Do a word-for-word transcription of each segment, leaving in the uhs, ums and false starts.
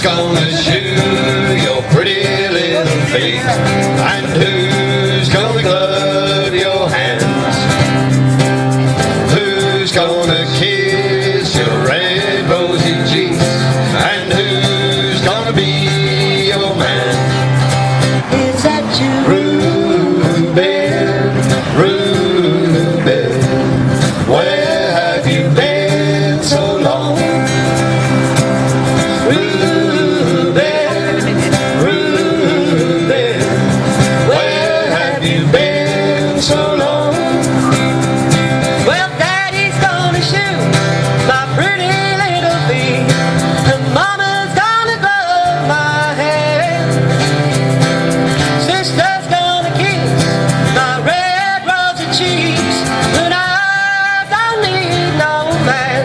gonna shoe your pretty little feet? And who's gonna glove your hands? Who's gonna kiss your red rosy cheeks? And who's gonna be your man? Is that you? Reuben, Reuben, where have you been so long? Reuben, Reuben, where have you been so long? Well, Daddy's gonna shoot my pretty little feet, and Mama's gonna glove my hand. Sister's gonna kiss my red rosy cheeks, but I don't need no man.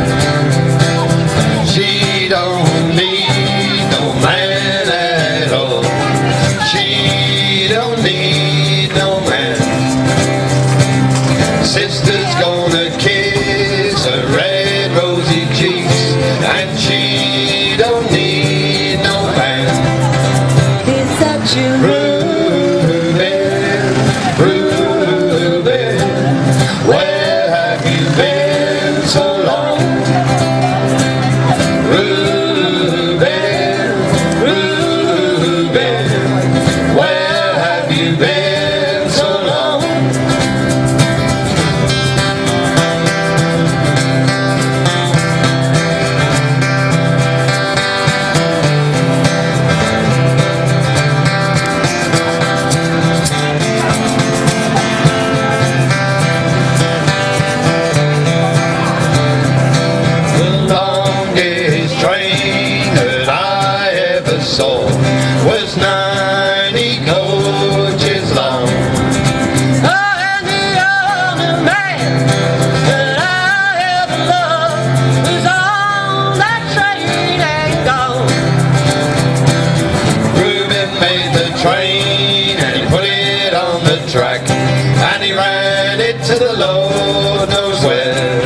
She don't need no man at all. She don't need no man. Sister's gonna kiss her red rosy cheeks, and she don't need no man. Is that you? Reuben, Reuben, where have you been so long? Reuben, Reuben, where have you been so long? The longest train that I ever saw was ninety coaches long. Oh, and the only man that I ever loved was on that train and gone. Reuben made the train and he put it on the track, and he ran it to the Lord knows where.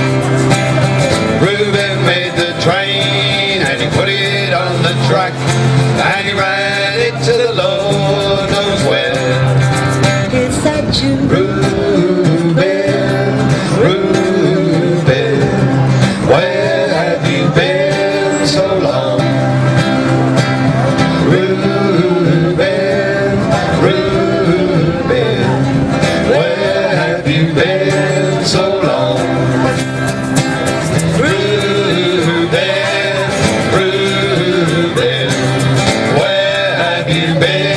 Reuben made the train and he put it on the track, and he ran it to the Lord knows where. Is that you? Reuben, Reuben, where have you been so long? Reuben, Reuben, where have you been so long? Reuben, Reuben, where have you been?